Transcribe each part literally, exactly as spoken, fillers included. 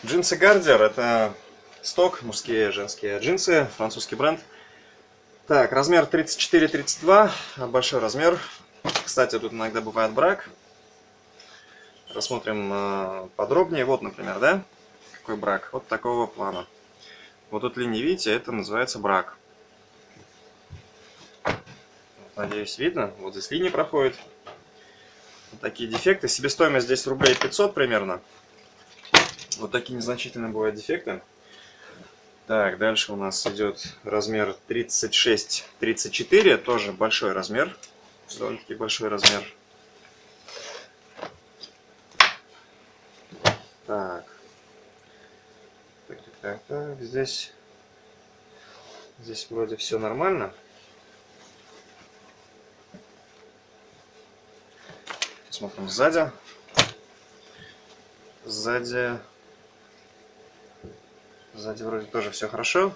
Джинсы Гардиар — это сток, мужские, женские джинсы, французский бренд. Так, размер тридцать четыре тридцать два, большой размер. Кстати, тут иногда бывает брак. Рассмотрим подробнее. Вот, например, да, какой брак? Вот такого плана. Вот тут линии, видите, это называется брак. Надеюсь, видно. Вот здесь линии проходят. Вот такие дефекты. Себестоимость здесь рублей пятьсот примерно. Вот такие незначительные бывают дефекты. Так, дальше у нас идет размер тридцать шесть тридцать четыре, тоже большой размер, довольно-таки большой размер. Так, так, так, так, так. Здесь, здесь вроде все нормально. Смотрим сзади. Сзади, сзади вроде тоже все хорошо.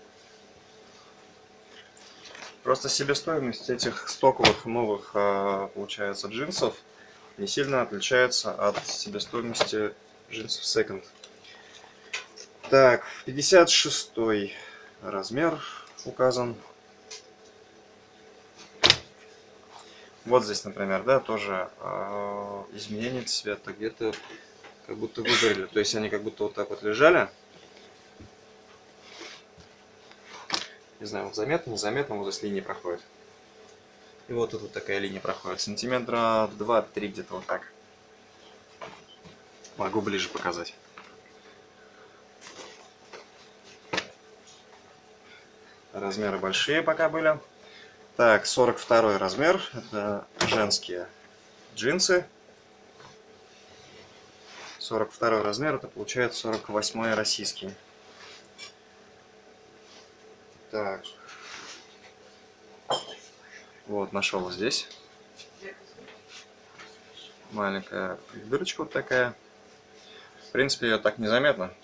Просто себестоимость этих стоковых новых, получается, джинсов не сильно отличается от себестоимости джинсов секонд. Так, пятьдесят шестой размер указан. Вот здесь, например, да, тоже э, изменения цвета где-то как будто выгорели. То есть они как будто вот так вот лежали. Не знаю, вот заметно, незаметно, вот здесь линия проходит. И вот тут вот такая линия проходит. Сантиметра два-три где-то вот так. Могу ближе показать. Размеры большие пока были. Так, сорок второй размер. Это женские джинсы. сорок второй размер. Это получается сорок восьмой российский. Так. Вот, нашел вот здесь. Маленькая дырочка вот такая. В принципе, ее так незаметно.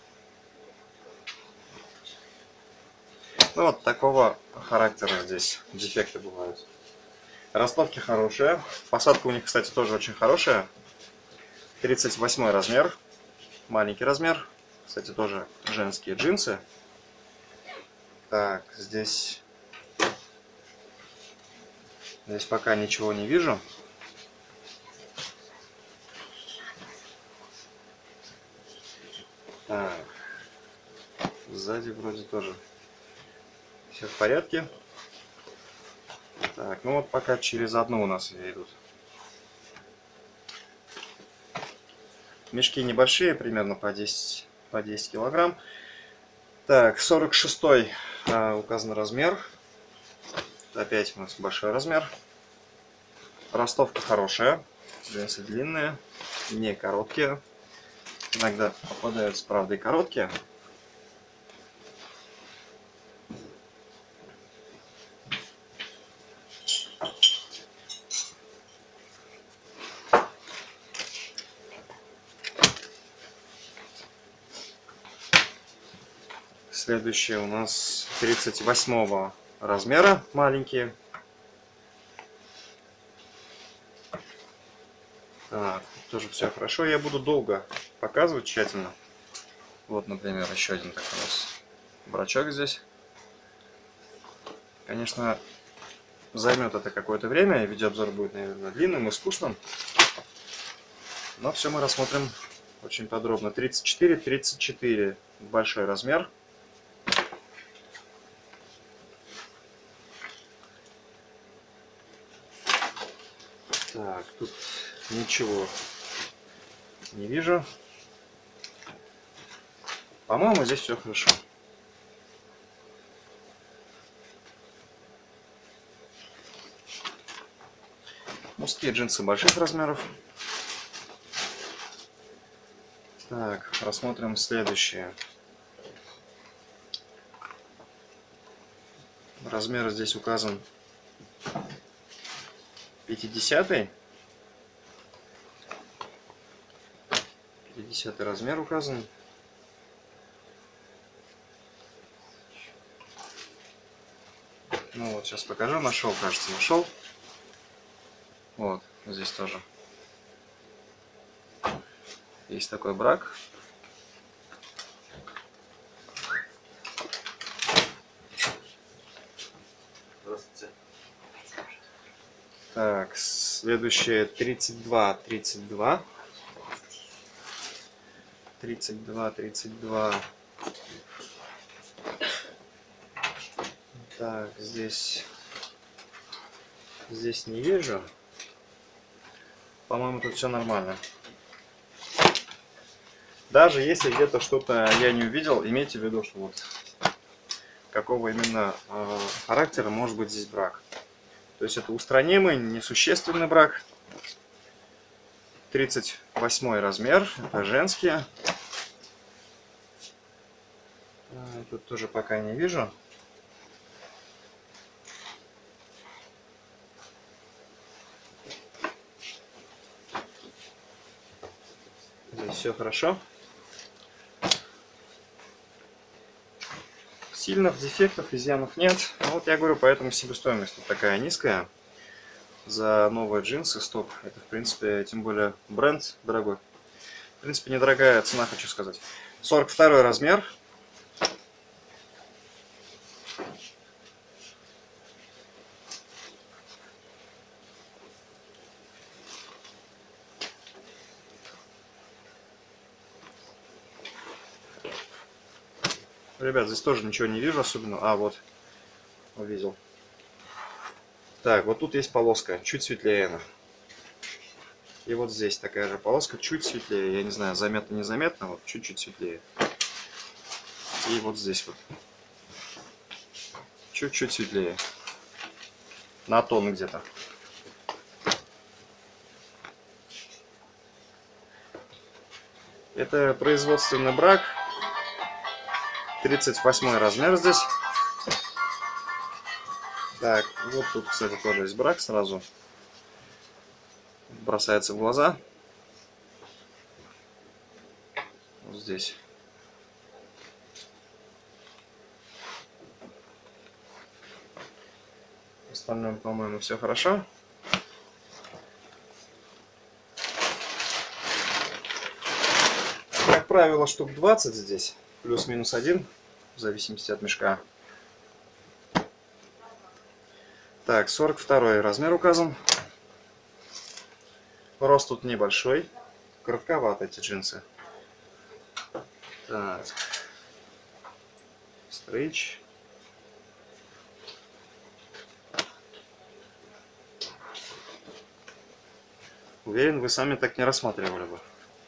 Ну, вот такого характера здесь дефекты бывают. Ростовки хорошие. Посадка у них, кстати, тоже очень хорошая. тридцать восьмой размер. Маленький размер. Кстати, тоже женские джинсы. Так, здесь... Здесь пока ничего не вижу. Так. Сзади вроде тоже все в порядке. Так, ну вот пока через одну у нас идут. Мешки небольшие, примерно по десять, по десять килограмм. Так, сорок шестой а, указан размер. Опять у нас большой размер. Ростовка хорошая. Джинсы длинные, не короткие. Иногда попадаются, правда, и короткие. Следующие у нас тридцать восьмого размера, маленькие. Так, тоже все хорошо. Я буду долго показывать тщательно. Вот, например, еще один такой у нас брачок здесь. Конечно, займет это какое-то время, и видеообзор будет, наверное, длинным и скучным. Но все мы рассмотрим очень подробно. тридцать четыре тридцать четыре, большой размер. Так, тут ничего не вижу. По-моему, здесь все хорошо. Мужские джинсы больших размеров. Так, рассмотрим следующее. Размер здесь указан пятидесятый. пятидесятый размер указан. Ну вот, сейчас покажу. Нашел, кажется, нашел. Вот, здесь тоже есть такой брак. Так, следующее тридцать два, тридцать два. тридцать два, тридцать два. Так, здесь... Здесь не вижу. По-моему, тут все нормально. Даже если где-то что-то я не увидел, имейте в виду, что вот какого именно э, характера может быть здесь брак. То есть это устранимый, несущественный брак. тридцать восьмой размер, это женские. Тут тоже пока не вижу. Здесь все хорошо. Сильных дефектов, изъянов нет. Ну, вот я говорю, поэтому себестоимость тут такая низкая. За новые джинсы стоп. Это, в принципе, тем более бренд дорогой. В принципе, недорогая цена, хочу сказать. сорок второй размер. Ребят, здесь тоже ничего не вижу особенно. А, вот. Увидел. Так, вот тут есть полоска. Чуть светлее она. И вот здесь такая же полоска. Чуть светлее. Я не знаю, заметно-незаметно. Вот чуть-чуть светлее. И вот здесь вот. Чуть-чуть светлее. На тон где-то. Это производственный брак. тридцать восьмой размер здесь. Так, вот тут, кстати, тоже есть брак сразу. Бросается в глаза. Вот здесь. В остальном, по-моему, все хорошо. Как правило, штук двадцать здесь. Плюс-минус один, в зависимости от мешка. Так, сорок второй размер указан. Рост тут небольшой. Коротковаты эти джинсы. Так. Стрич. Уверен, вы сами так не рассматривали бы.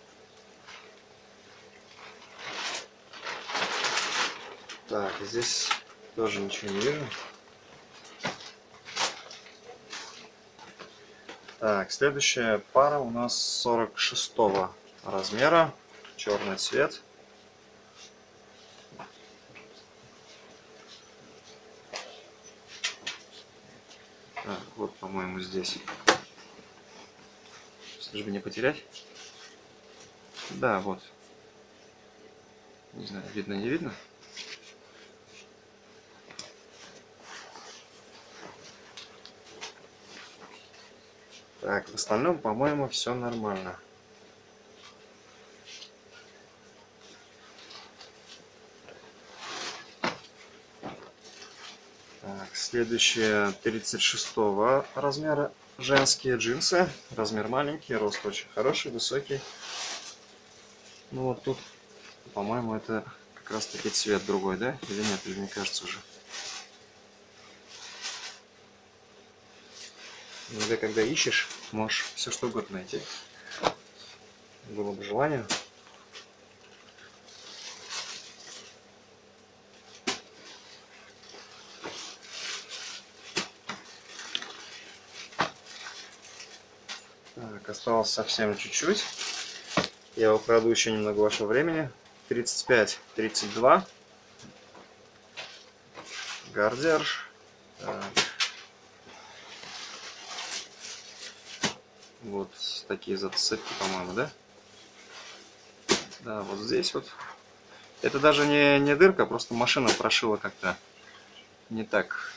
Так, здесь тоже ничего не вижу. Так, следующая пара у нас сорок шестого размера. Черный цвет. Так, вот, по-моему, здесь. Чтобы не потерять. Да, вот. Не знаю, видно, не видно. Так, в остальном, по-моему, все нормально. Так, следующее тридцать шестого размера женские джинсы. Размер маленький, рост очень хороший, высокий. Ну вот тут, по-моему, это как раз таки цвет другой, да? Или нет, или мне кажется уже. Иногда, когда ищешь, можешь все что угодно найти. Было бы желание. Так, осталось совсем чуть-чуть. Я украду еще немного вашего времени. тридцать пять, тридцать два. Гардерж. Так. Вот такие зацепки, по-моему, да? Да, вот здесь вот. Это даже не, не дырка, просто машина прошила как-то не так.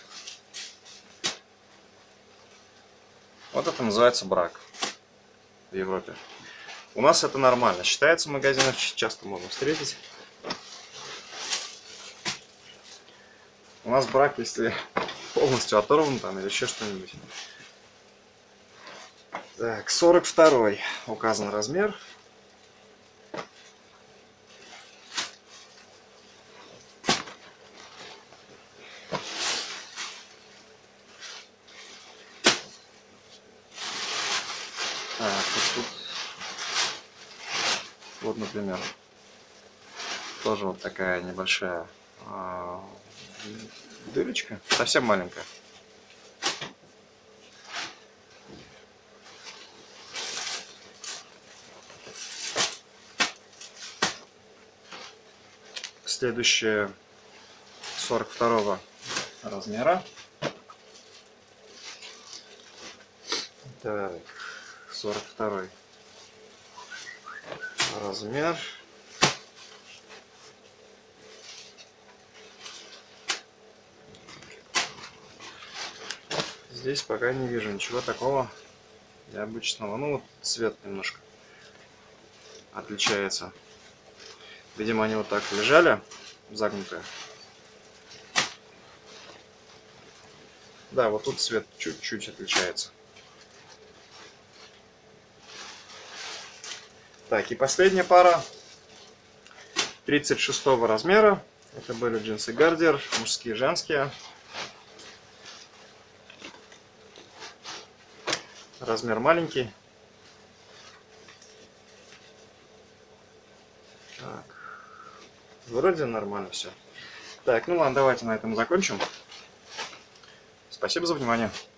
Вот это называется брак в Европе. У нас это нормально. Считается в магазинах, часто можно встретить. У нас брак, если полностью оторван там или еще что-нибудь. Так, сорок второй указан размер. Так, вот тут, вот, например, тоже вот такая небольшая а, дырочка, совсем маленькая. Следующее сорок второго размера. Так, сорок второй размер. Здесь пока не вижу ничего такого необычного. Ну вот цвет немножко отличается. Видимо, они вот так лежали, загнутые. Да, вот тут цвет чуть-чуть отличается. Так, и последняя пара тридцать шестого размера. Это были джинсы Гардер, мужские, женские. Размер маленький. Так. Вроде нормально все. Так, ну ладно, давайте на этом закончим. Спасибо за внимание.